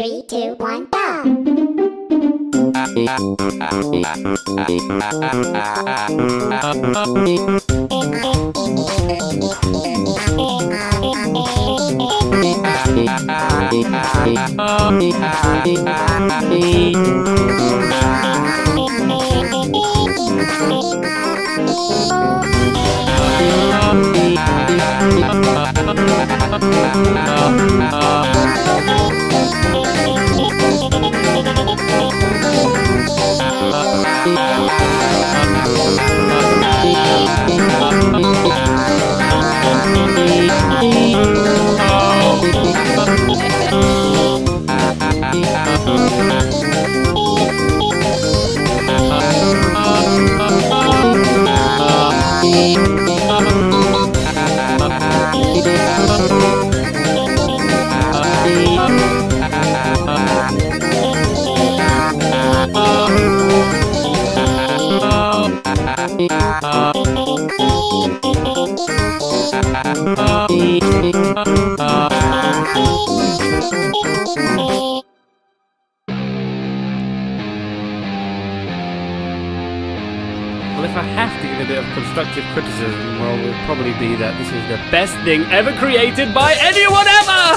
3, 2, 1, go! Well, if I have to give a bit of constructive criticism, well, it will probably be that this is the best thing ever created by anyone ever!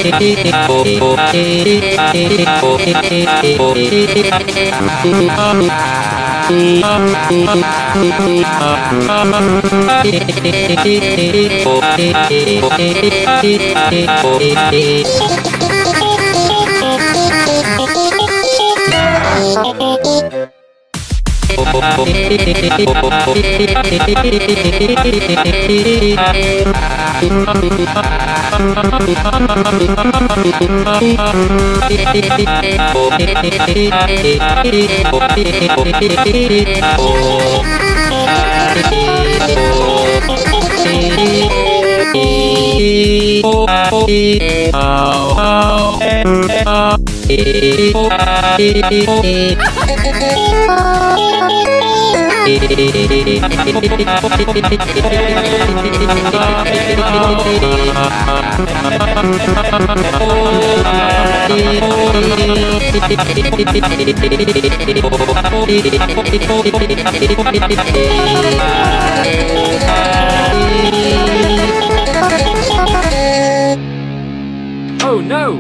Oh no!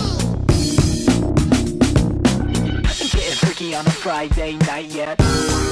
On a Friday night yet.